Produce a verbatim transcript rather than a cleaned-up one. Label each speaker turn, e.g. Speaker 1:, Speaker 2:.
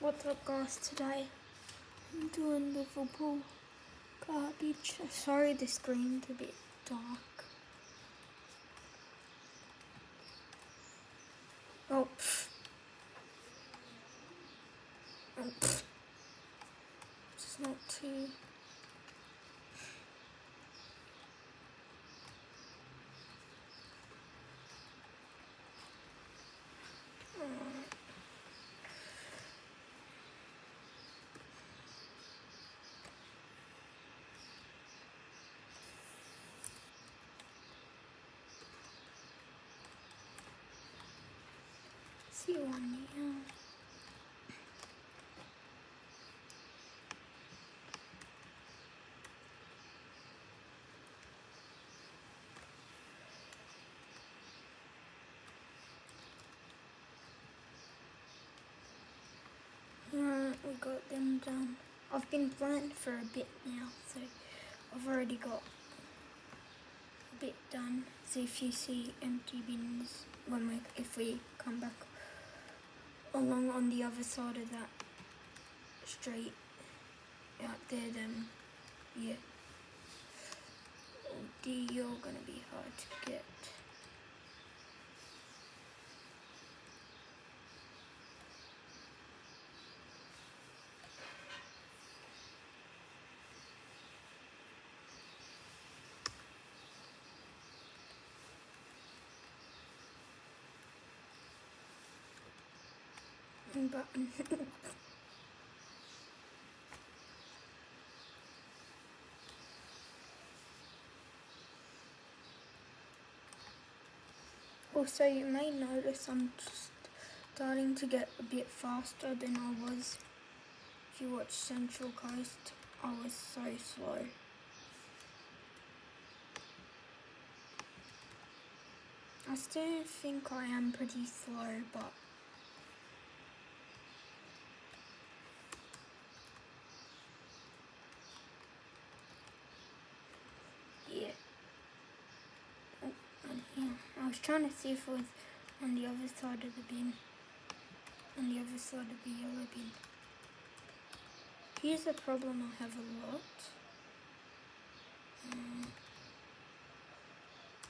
Speaker 1: What's up guys, today I'm doing Liverpool garbage. Sorry the screen's a bit dark. Oh, pff. Oh pff. It's not too... See one now. Alright, we got them done. I've been playing for a bit now, so I've already got a bit done. So if you see empty bins when we, if we come back along on the other side of that street out there, then yeah, oh dear, you're gonna be hard to get. Button. Also, you may notice I'm just starting to get a bit faster than I was. If you watch Central Coast, I was so slow. I still think I am pretty slow, but yeah. Oh, and here. I was trying to see if it was on the other side of the bin. On the other side of the yellow bin. Here's a problem I have a lot. Um,